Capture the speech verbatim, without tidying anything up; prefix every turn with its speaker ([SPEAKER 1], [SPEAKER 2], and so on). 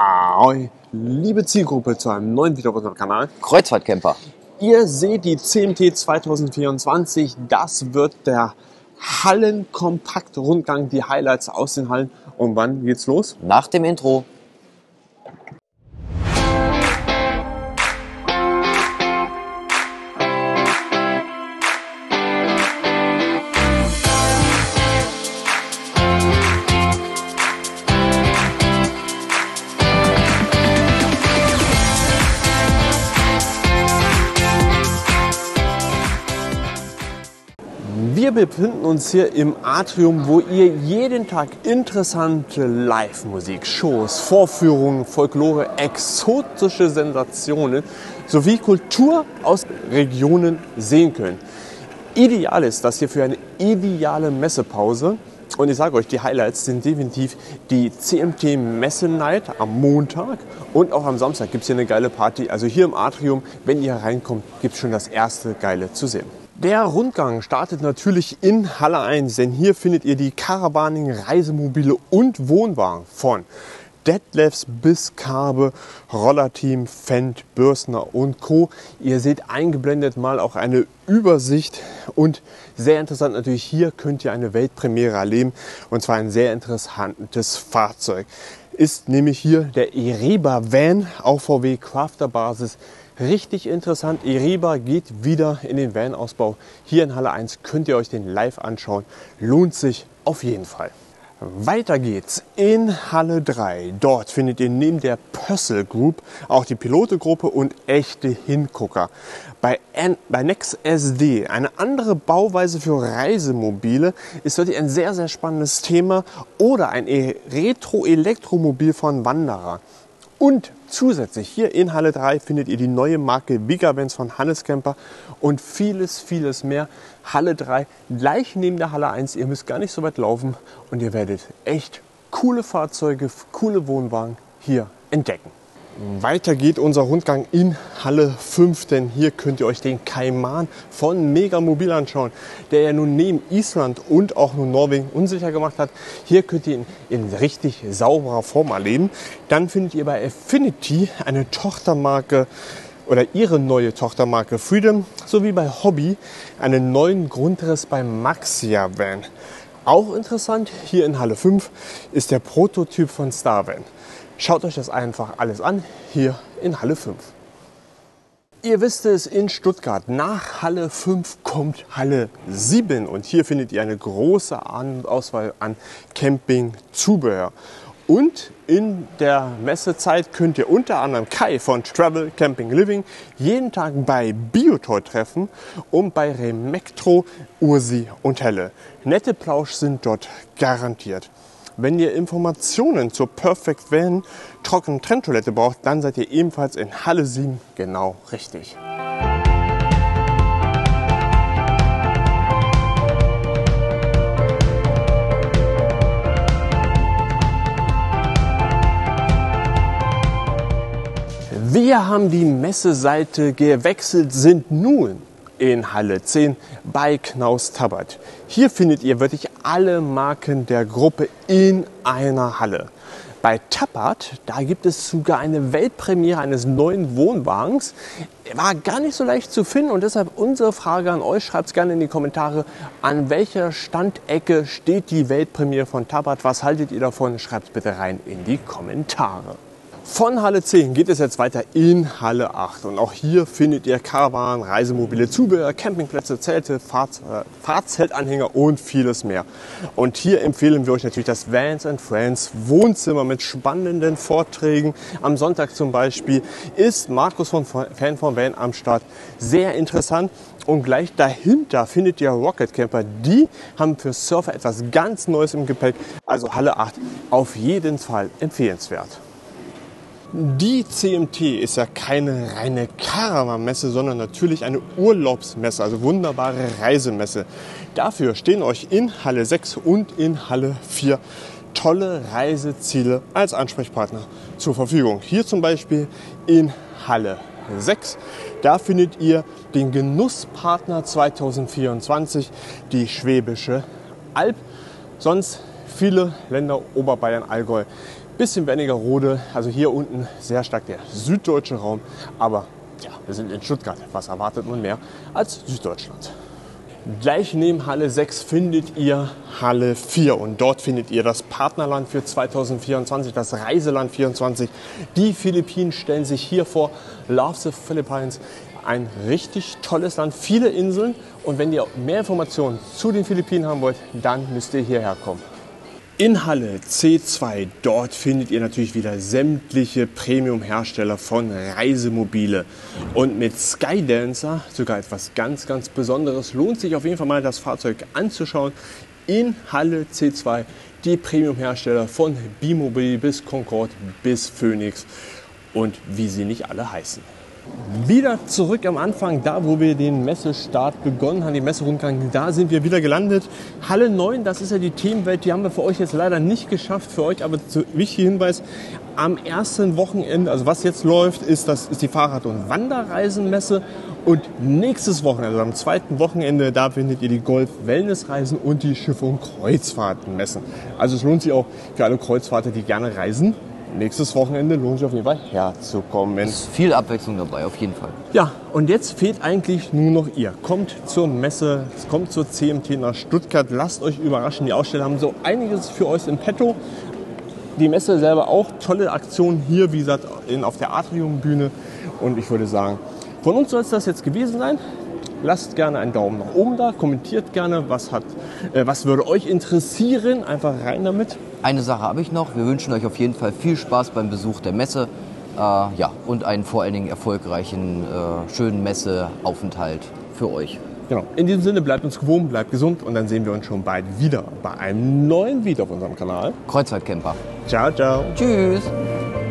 [SPEAKER 1] Ahoi, liebe Zielgruppe zu einem neuen Video auf unserem Kanal.
[SPEAKER 2] Kreuzfahrtcamper.
[SPEAKER 1] Ihr seht die C M T zwanzig vierundzwanzig, das wird der Hallenkompakt-Rundgang, die Highlights aus den Hallen. Und wann geht's los?
[SPEAKER 2] Nach dem Intro.
[SPEAKER 1] Wir befinden uns hier im Atrium, wo ihr jeden Tag interessante Live-Musik, Shows, Vorführungen, Folklore, exotische Sensationen sowie Kultur aus Regionen sehen könnt. Ideal ist das hier für eine ideale Messepause. Und ich sage euch, die Highlights sind definitiv die C M T Messe Night am Montag und auch am Samstag gibt es hier eine geile Party. Also hier im Atrium, wenn ihr reinkommt, gibt es schon das erste Geile zu sehen. Der Rundgang startet natürlich in Halle eins, denn hier findet ihr die Caravaning, Reisemobile und Wohnwagen von Detlefs bis Kabe, Rollerteam, Fendt, Bürstner und Co. Ihr seht eingeblendet mal auch eine Übersicht und sehr interessant natürlich, hier könnt ihr eine Weltpremiere erleben und zwar ein sehr interessantes Fahrzeug. Ist nämlich hier der Ereba Van auf V W Crafter Basis. Richtig interessant, Ereba geht wieder in den Van-Ausbau. Hier in Halle eins könnt ihr euch den live anschauen. Lohnt sich auf jeden Fall. Weiter geht's in Halle drei. Dort findet ihr neben der Pössl Group auch die Pilote-Gruppe und echte Hingucker. Bei, N bei Nex S D, eine andere Bauweise für Reisemobile, ist wirklich ein sehr, sehr spannendes Thema. Oder ein Retro-Elektromobil von Wanderer. Und zusätzlich hier in Halle drei findet ihr die neue Marke Vigavans von Hannes Camper und vieles, vieles mehr. Halle drei gleich neben der Halle eins. Ihr müsst gar nicht so weit laufen und ihr werdet echt coole Fahrzeuge, coole Wohnwagen hier entdecken. Weiter geht unser Rundgang in Halle fünf, denn hier könnt ihr euch den Cayman von Megamobil anschauen, der ja nun neben Island und auch nun Norwegen unsicher gemacht hat. Hier könnt ihr ihn in richtig sauberer Form erleben. Dann findet ihr bei Affinity eine Tochtermarke oder ihre neue Tochtermarke Freedom, sowie bei Hobby einen neuen Grundriss beim Maxia Van. Auch interessant, hier in Halle fünf ist der Prototyp von Starvan. Schaut euch das einfach alles an, hier in Halle fünf. Ihr wisst es, in Stuttgart nach Halle fünf kommt Halle sieben und hier findet ihr eine große Auswahl an Campingzubehör. Und in der Messezeit könnt ihr unter anderem Kai von Travel Camping Living jeden Tag bei Biotoy treffen und bei Remektro, Ursi und Helle. Nette Plausch sind dort garantiert. Wenn ihr Informationen zur Perfect Van trockenen Trenntoilette braucht, dann seid ihr ebenfalls in Halle sieben genau richtig. Wir haben die Messeseite gewechselt, sind nun in Halle zehn bei Knaus Tabbert. Hier findet ihr wirklich alle Marken der Gruppe in einer Halle. Bei Tabbert, da gibt es sogar eine Weltpremiere eines neuen Wohnwagens. War gar nicht so leicht zu finden und deshalb unsere Frage an euch. Schreibt es gerne in die Kommentare, an welcher Standecke steht die Weltpremiere von Tabbert. Was haltet ihr davon? Schreibt es bitte rein in die Kommentare. Von Halle zehn geht es jetzt weiter in Halle acht und auch hier findet ihr Caravan, Reisemobile, Zubehör, Campingplätze, Zelte, Fahrz äh, Fahrzeltanhänger und vieles mehr. Und hier empfehlen wir euch natürlich das Vans and Friends Wohnzimmer mit spannenden Vorträgen. Am Sonntag zum Beispiel ist Markus von Fan von Van am Start. Sehr interessant. Und gleich dahinter findet ihr Rocket Camper. Die haben für Surfer etwas ganz Neues im Gepäck. Also Halle acht auf jeden Fall empfehlenswert. Die C M T ist ja keine reine Caravan-Messe, sondern natürlich eine Urlaubsmesse, also wunderbare Reisemesse. Dafür stehen euch in Halle sechs und in Halle vier tolle Reiseziele als Ansprechpartner zur Verfügung. Hier zum Beispiel in Halle sechs, da findet ihr den Genusspartner zwanzig vierundzwanzig, die Schwäbische Alb. Sonst viele Länder, Oberbayern, Allgäu, Bisschen weniger Rode, also hier unten sehr stark der süddeutsche Raum. Aber ja, wir sind in Stuttgart. Was erwartet man mehr als Süddeutschland? Gleich neben Halle sechs findet ihr Halle vier und dort findet ihr das Partnerland für zweitausendvierundzwanzig, das Reiseland vierundzwanzig. Die Philippinen stellen sich hier vor, Love the Philippines, ein richtig tolles Land, viele Inseln und wenn ihr mehr Informationen zu den Philippinen haben wollt, dann müsst ihr hierher kommen. In Halle C zwei, dort findet ihr natürlich wieder sämtliche Premium-Hersteller von Reisemobile. Und mit Skydancer, sogar etwas ganz, ganz Besonderes, lohnt sich auf jeden Fall mal das Fahrzeug anzuschauen. In Halle C zwei die Premium-Hersteller von B-Mobil bis Concorde bis Phoenix und wie sie nicht alle heißen. Wieder zurück am Anfang, da wo wir den Messestart begonnen haben, den Messerundgang, da sind wir wieder gelandet. Halle neun, das ist ja die Themenwelt, die haben wir für euch jetzt leider nicht geschafft, für euch aber zu, wichtiger Hinweis, am ersten Wochenende, also was jetzt läuft, ist, das ist die Fahrrad- und Wanderreisenmesse und nächstes Wochenende, also am zweiten Wochenende, da findet ihr die Golf-Wellness-Reisen und die Schiff- und Kreuzfahrtenmessen. Also es lohnt sich auch für alle Kreuzfahrter, die gerne reisen. Nächstes Wochenende lohnt sich auf jeden Fall herzukommen.
[SPEAKER 2] Es ist viel Abwechslung dabei, auf jeden Fall.
[SPEAKER 1] Ja, und jetzt fehlt eigentlich nur noch ihr. Kommt zur Messe, kommt zur C M T nach Stuttgart, lasst euch überraschen. Die Aussteller haben so einiges für euch im Petto. Die Messe selber auch, tolle Aktionen hier, wie gesagt, in, auf der Atriumbühne. Und ich würde sagen, von uns soll es das jetzt gewesen sein. Lasst gerne einen Daumen nach oben da, kommentiert gerne, was, hat, äh, was würde euch interessieren. Einfach rein damit.
[SPEAKER 2] Eine Sache habe ich noch. Wir wünschen euch auf jeden Fall viel Spaß beim Besuch der Messe. Äh, ja, und einen vor allen Dingen erfolgreichen, äh, schönen Messeaufenthalt für euch.
[SPEAKER 1] Genau. In diesem Sinne, bleibt uns gewogen, bleibt gesund und dann sehen wir uns schon bald wieder bei einem neuen Video auf unserem Kanal.
[SPEAKER 2] Kreuzfahrtcamper.
[SPEAKER 1] Ciao, ciao.
[SPEAKER 2] Tschüss.